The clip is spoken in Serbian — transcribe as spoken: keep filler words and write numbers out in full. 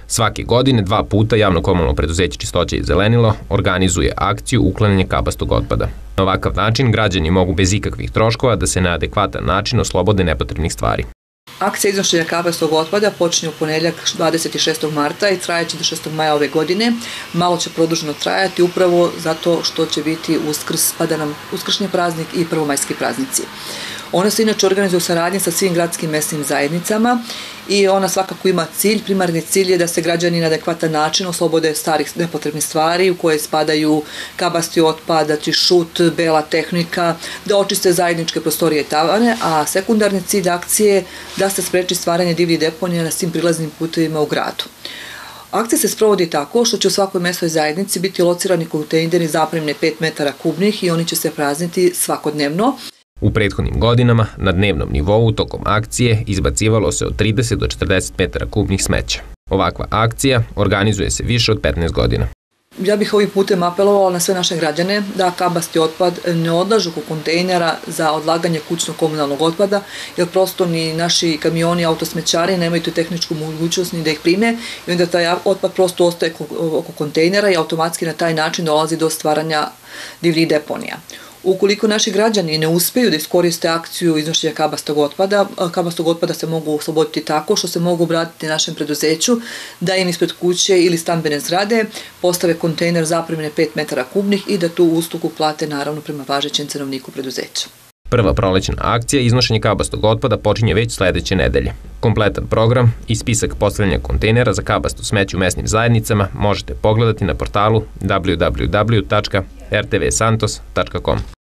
Svake godine dva puta javno komunalno preduzeće Čistoća i zelenilo organizuje akciju uklanjanja kabastog otpada. Na ovakav način građani mogu bez ikakvih troškova da se na adekvatan način oslobode nepotrebnih stvari. Akcija iznošenja kabastog otpada počinje u ponedjeljak dvadeset šestog marta i trajaće do šestog maja ove godine. Malo će produženo trajati upravo zato što će biti Uskrs, pada nam uskršnji praznik i prvomajski praznici. Ona se inače organizuje u saradnji sa svim gradskim mesnim zajednicama i ona svakako ima cilj, primarni cilj je da se građani na adekvatan način oslobode starih nepotrebnih stvari u koje spadaju kabasti otpad, znači šut, bela tehnika, da očiste zajedničke prostorije i tavane, a sekundarni cilj akcije je da se spreči stvaranje divljih deponija na svim prilaznim putevima u gradu. Akcija se sprovodi tako što će u svakoj mesnoj zajednici biti locirani kontejneri zapremne pet metara kubnih i oni će se prazniti svakodnevno. U prethodnim godinama na dnevnom nivou tokom akcije izbacivalo se od trideset do četrdeset metara kubnih smeća. Ovakva akcija organizuje se više od petnaest godina. Ja bih ovim putem apelovala na sve naše građane da kabasti otpad ne odlažu kod kontejnera za odlaganje kućnog komunalnog otpada, jer prosto ni naši kamioni, autosmećari nemaju tu tehničku mogućnost ni da ih prime i onda taj otpad prosto ostaje oko kontejnera i automatski na taj način dolazi do stvaranja divljih deponija. Ukoliko naši građani ne uspeju da iskoriste akciju iznošenja kabastog otpada, kabastog otpada se mogu osloboditi tako što se mogu obratiti našem preduzeću da im ispred kuće ili stambene zgrade postave kontejner zapremne pet metara kubnih i da tu uslugu plate naravno prema važećem cenovniku preduzeća. Prva prolećna akcija iznošenja kabastog otpada počinje već sledeće nedelje. Kompletan program i spisak postavljanja kontejnera za kabasto smeće u mesnim zajednicama možete pogledati na portalu w w w tačka r t v santos tačka com.